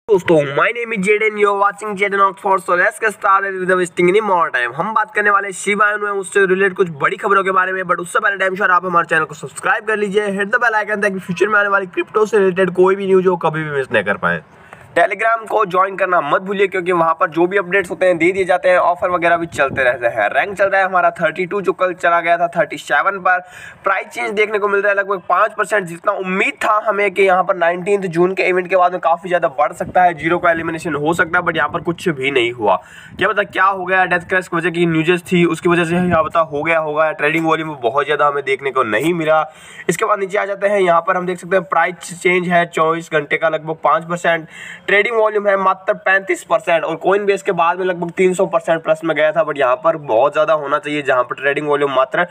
दोस्तों my name is Jaden, you are watching Jaden Oxford, so let's get started with the wasting any more time. हम बात करने वाले Shiba Inu है, उससे रिलेटेड कुछ बड़ी खबरों के बारे में। बट उससे पहले टाइम श्योर आप हमारे चैनल को सब्सक्राइब कर लीजिए, हिट द बेल आइकन ताकि फ्यूचर में आने वाली क्रिप्टो से रिलेटेड कोई भी न्यूज हो कभी भी मिस नहीं कर पाए। टेलीग्राम को ज्वाइन करना मत भूलिए, क्योंकि वहां पर जो भी अपडेट्स होते हैं दे दिए जाते हैं, ऑफर वगैरह भी चलते रहते हैं। रैंक चल रहा है हमारा 32, जो कल चला गया था 37 पर। प्राइस चेंज देखने को मिल रहा है लगभग 5%, जितना उम्मीद था हमें कि यहाँ पर 19 जून के इवेंट के बाद में काफी ज्यादा बढ़ सकता है, जीरो का एलिमिनेशन हो सकता है। बट यहाँ पर कुछ भी नहीं हुआ। क्या पता क्या हो गया, डेथ क्रैश की वजह की न्यूज़ थी, उसकी वजह से यहाँ पता हो गया होगा। ट्रेडिंग वॉल्यूम बहुत ज्यादा हमें देखने को नहीं मिला। इसके बाद नीचे आ जाते हैं, यहाँ पर हम देख सकते हैं प्राइस चेंज है 24 घंटे का लगभग 5%। ट्रेडिंग वॉल्यूम है मात्र 35% और कोइन बेस के बाद में लगभग 300% प्लस में गया था। बट यहाँ पर बहुत ज्यादा होना चाहिए, जहाँ पर ट्रेडिंग वॉल्यूम मात्र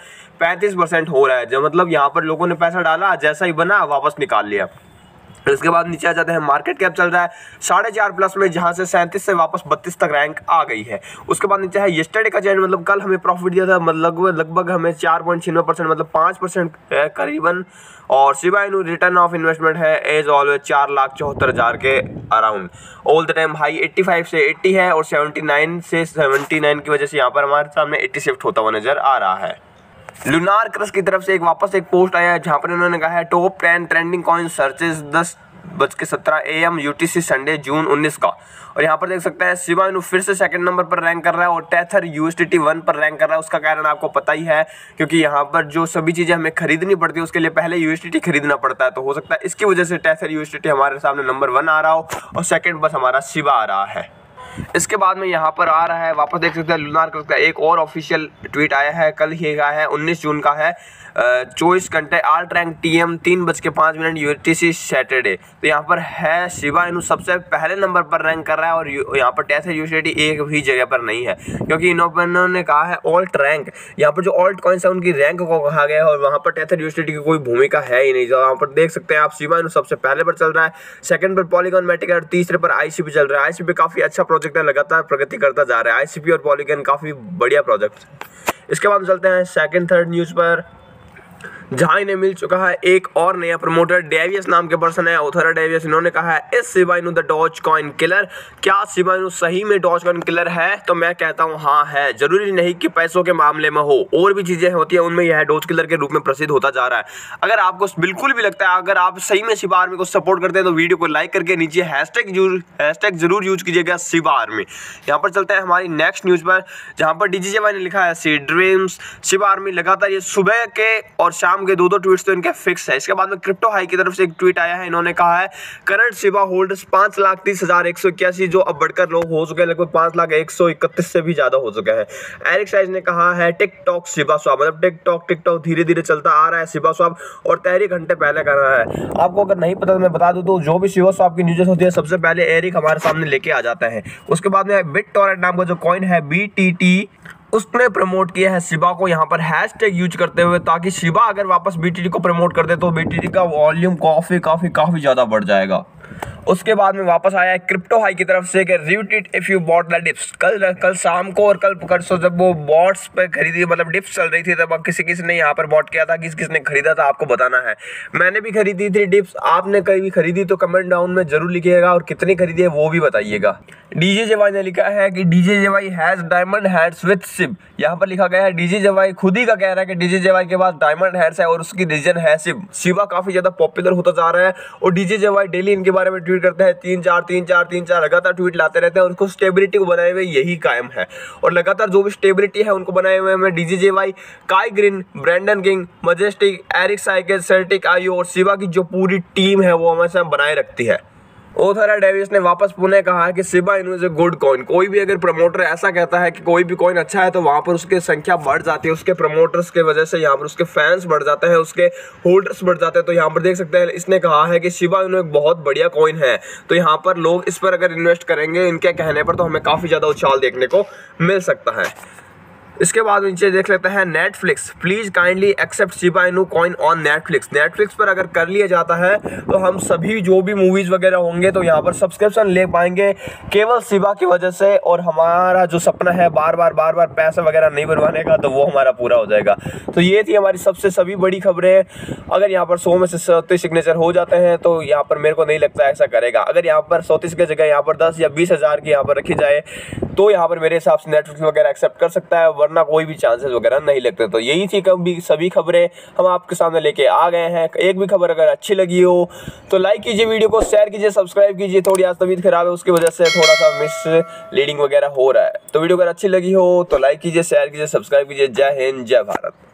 35% हो रहा है, जो मतलब यहाँ पर लोगों ने पैसा डाला, जैसा ही बना वापस निकाल लिया। इसके बाद नीचे आ जाते हैं, मार्केट कैप चल रहा है 4.5 प्लस में, जहां से 37 से वापस 32 तक रैंक आ गई है। उसके बाद नीचे है येस्टरडे का चैन, मतलब कल हमें प्रॉफिट दिया था, मतलब लगभग हमें 4.96% मतलब 5% है करीबन। और Shiba Inu return of investment है एज ऑलवेज 4,74,000 के around. All the time high 85 से 80 है और 79 से 79 की वजह से यहाँ पर हमारे सामने 80 शिफ्ट होता हुआ नजर आ रहा है। लूनार क्रश की तरफ से वापस एक पोस्ट आया है, जहां पर इन्होंने कहा है top 10 trending coin searches 10:17 AM UTC Sunday June 19 का। और यहाँ पर देख सकते हैं शिबा इनू फिर से सेकंड नंबर पर रैंक कर रहा है और टेथर USDT 1 पर रैंक कर रहा है। उसका कारण आपको पता ही है, क्योंकि यहाँ पर जो सभी चीजें हमें खरीदनी पड़ती है उसके लिए पहले USDT खरीदना पड़ता है। तो हो सकता है इसकी वजह से टेथर USDT हमारे सामने नंबर 1 आ रहा हो और सेकंड बस हमारा शिबा आ रहा है। इसके बाद में यहाँ पर आ रहा है, वापस देख सकते हैं लूनार क्रश का एक और ऑफिशियल ट्वीट आया है, कल ही का है 19 जून का है। 24 घंटे alt rank TM 3:05 UTC Saturday. तो यहाँ पर है शिबा इनू सबसे पहले नंबर पर रैंक कर रहा है और यहाँ पर टेथर USDT एक भी जगह पर नहीं है, क्योंकि इन्होंने कहा है ऑल्ट रैंक। यहाँ पर जो ऑल्ट कॉइन्स है उनकी रैंक को कहा गया है और वहाँ पर टेथर USDT की कोई भूमिका है ही नहीं। जो यहाँ पर देख सकते हैं आप, शिबा इनू सबसे पहले पर चल रहा है, सेकंड पर पॉलीगॉन मैटिक और तीसरे पर ICP चल रहा है। ICP काफी अच्छा प्रोजेक्ट है, लगातार प्रगति करता जा रहा है। ICP और पॉलीगॉन काफी बढ़िया प्रोजेक्ट। इसके बाद चलते हैं सेकंड थर्ड न्यूज पर, जहां इन्हें मिल चुका है एक और नया प्रमोटर, डेवियस नाम के पर्सन है, ऑथर डेवियस। इन्होंने कहा है इस Shiba Inu the Doge coin killer. क्या शिबा इनू सही में डॉज कॉइन किलर है? तो मैं कहता हूं हाँ है। जरूरी नहीं कि पैसों के मामले में हो, और भी चीजें होती है, उनमें यह डॉज किलर के रूप में प्रसिद्ध होता जा रहा है। अगर आपको बिल्कुल भी लगता है, अगर आप सही में शिबा आर्मी को सपोर्ट करते हैं, तो वीडियो को लाइक करके नीचे हैशटैग जरूर यूज कीजिएगा शिबा आर्मी। यहाँ पर चलते हैं हमारी नेक्स्ट न्यूज पर, जहां पर DJY ने लिखा है सी ड्रीम्स शिबा आर्मी। लगातार ये सुबह के और शाम के दो ट्वीट्स तो इनके फिक्स है। इसके बाद में क्रिप्टो हाई की तरफ से एक ट्वीट आया है, इन्होंने कहा है करंट शिबा होल्डर्स 5,30,181, जो अब बढ़कर लोग हो चुके हैं लगभग 5,01,31 से भी ज्यादा हो चुके हैं। एरिक साइज ने कहा है टिकटॉक शिबा स्वैप, मतलब टिकटॉक धीरे धीरे चलता आ रहा है शिबा स्वैप, और तहरीक घंटे पहले कर रहा है। आपको अगर नहीं पता तो मैं बता दूं, तो जो भी शिबा स्वैप की न्यूज़ होती है सबसे पहले एरिक हमारे सामने लेके आ जाता है। उसके बाद में बिटटॉरेंट नाम का जो कॉइन है BTT, उसने प्रमोट किया है शिबा को यहाँ पर हैशटैग यूज करते हुए, ताकि शिबा अगर वापस BTT को प्रमोट कर दे तो BTT का वॉल्यूम काफी ज्यादा बढ़ जाएगा। उसके बाद में वापस आया है क्रिप्टो हाई की तरफ से कि read it if you bought the dips. कल शाम को और कल परसों जब वो बॉट्स पे खरीदी, मतलब डिप्स चल रही थी, तब किसी ने यहाँ पर बॉट किया था, किसने खरीदा था आपको बताना है। मैंने भी खरीदी थी डिप्स, आपने कभी खरीदी तो कमेंट डाउन में जरूर लिखिएगा, और कितनी खरीदी है वो भी बताइएगा। DJY ने लिखा है कि DJY has diamond heads with Shib. यहाँ पर लिखा गया है, DJY खुद ही का कह रहा है कि DJY के पास डायमंड हेड्स है और उसकी रीजन है शिब। शिबा काफी ज्यादा पॉपुलर होता जा रहा है और DJY डेली इनके बारे में ट्वीट करते हैं, 3-4 लगातार ट्वीट लाते रहते हैं, और उनको स्टेबिलिटी को बनाए हुए यही कायम है। और लगातार जो भी स्टेबिलिटी है उनको बनाए हुए में DJY, Kai Green, Brandon King, Majestic, Eric साइकेल, सर्टिक आयो और शिबा की जो पूरी टीम है वो हमेशा बनाए रखती है। ऑथर डेविस ने वापस पुनः कहा है कि Shiba Inu is a good coin. कोई भी अगर प्रमोटर ऐसा कहता है कि कोई भी कॉइन अच्छा है, तो वहां पर उसकी संख्या बढ़ जाती है, उसके प्रमोटर्स के वजह से यहाँ पर उसके फैंस बढ़ जाते हैं, उसके होल्डर्स बढ़ जाते हैं। तो यहाँ पर देख सकते हैं इसने कहा है कि शिबा इनू एक बहुत बढ़िया कॉइन है, तो यहाँ पर लोग इस पर अगर इन्वेस्ट करेंगे इनके कहने पर, तो हमें काफी ज्यादा उछाल देखने को मिल सकता है। इसके बाद नीचे देख लेते हैं Netflix, please kindly accept Shiba Inu coin on Netflix. Netflix पर अगर कर लिया जाता है तो हम सभी जो भी मूवीज वगैरह होंगे तो यहाँ पर सब्सक्रिप्शन ले पाएंगे केवल शिबा की वजह से, और हमारा जो सपना है बार बार पैसे वगैरह नहीं बनवाने का तो वो हमारा पूरा हो जाएगा। तो ये थी हमारी सबसे सभी बड़ी खबरें। अगर यहाँ पर 100 में से 37 सिग्नेचर हो जाते हैं तो यहाँ पर मेरे को नहीं लगता ऐसा करेगा। अगर यहाँ पर 37 की जगह यहाँ पर 10 या 20 हज़ार की यहाँ पर रखी जाए तो यहाँ पर मेरे हिसाब से नेटफ्लिक्स वगैरह एक्सेप्ट कर सकता है, वरना कोई भी चांसेस वगैरह नहीं लगते। तो यही थी कभी सभी खबरें हम आपके सामने लेके आ गए हैं। एक भी खबर अगर अच्छी लगी हो तो लाइक कीजिए, वीडियो को शेयर कीजिए, सब्सक्राइब कीजिए। थोड़ी आज तबीयत खराब है उसकी वजह से थोड़ा सा मिस लीडिंग वगैरह हो रहा है। तो वीडियो अगर अच्छी लगी हो तो लाइक कीजिए, शेयर कीजिए, सब्सक्राइब कीजिए। जय हिंद, जय भारत।